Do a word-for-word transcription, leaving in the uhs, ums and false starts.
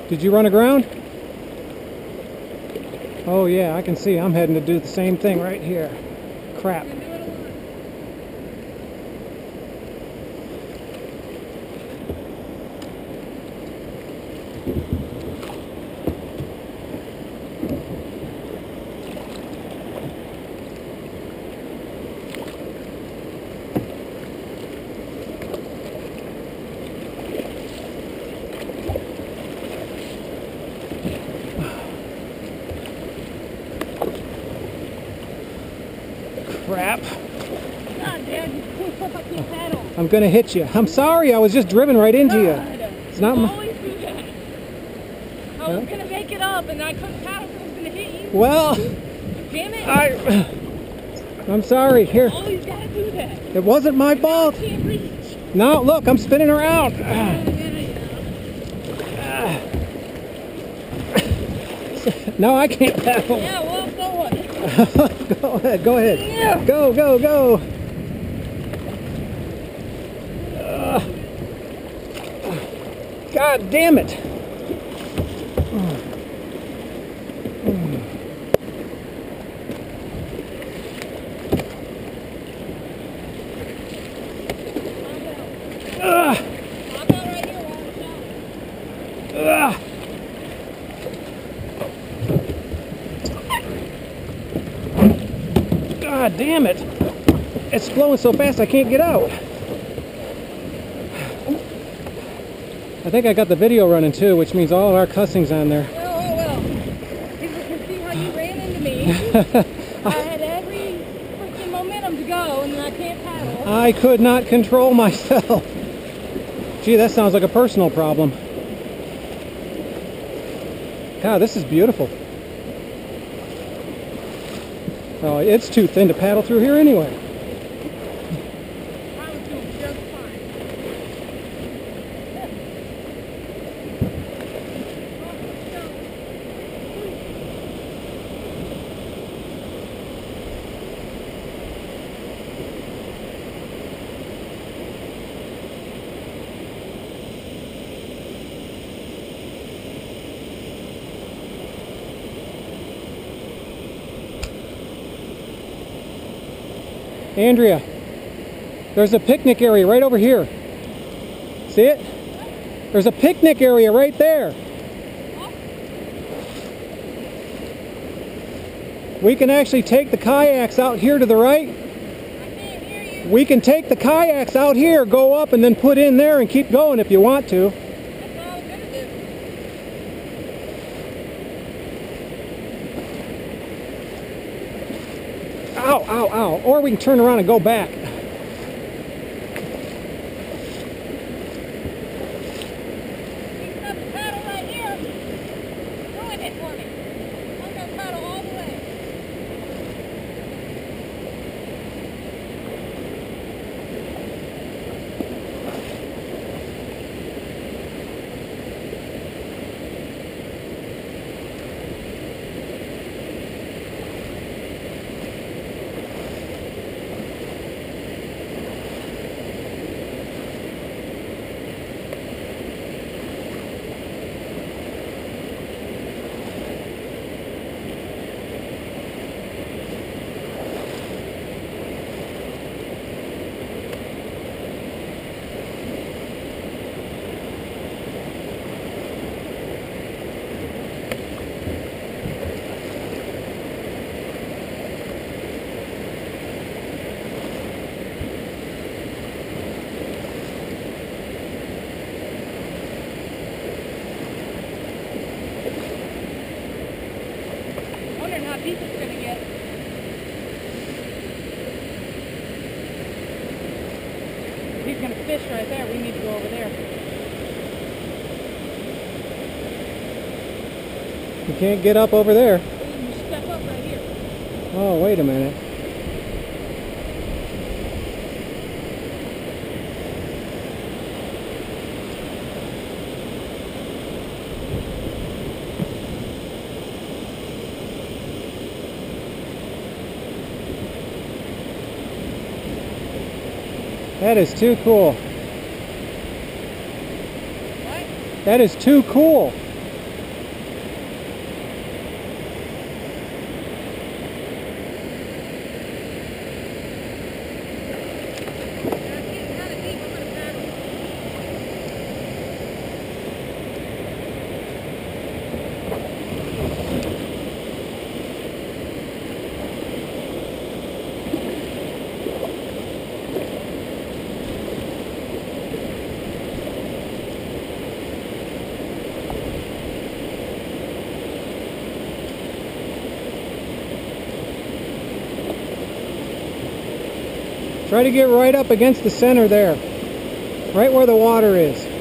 Did you run aground? Oh yeah, I can see. I'm heading to do the same thing right here. Crap. Crap. God, Dad, you can't stop, I can't paddle. I'm gonna hit you. I'm sorry, I was just driven right into you. It's not you my... always do that. I was gonna make it up and I couldn't paddle because I was gonna hit you. Well, damn it. I... I'm sorry. Here. You always gotta do that. It wasn't my fault. I can't reach. No, look, I'm spinning around. No, I can't paddle. Yeah, well, go on. Go ahead, go ahead. Yeah. Go, go, go. Uh, God damn it. Uh, uh, God damn it. It's flowing so fast I can't get out. I think I got the video running too, which means all of our cussing's on there. Well, well, well. People can see how you ran into me. I had every freaking momentum to go and then I can't paddle. I could not control myself. Gee, that sounds like a personal problem. God, this is beautiful. Oh, it's too thin to paddle through here anyway. I was doing just fine. Andrea, there's a picnic area right over here. See it? There's a picnic area right there. We can actually take the kayaks out here to the right. I can't hear you. We can take the kayaks out here, go up, and then put in there and keep going if you want to. That's all I'm gonna do. Ow, ow, ow. Or we can turn around and go back. You've got the paddle right here. Ruin it for me. I'm gonna paddle all the way. Wondering how deep it's gonna get. He's gonna fish right there. We need to go over there. You can't get up over there. You step up right here. Oh, wait a minute. That is too cool. What? That is too cool. Try to get right up against the center there. Right where the water is.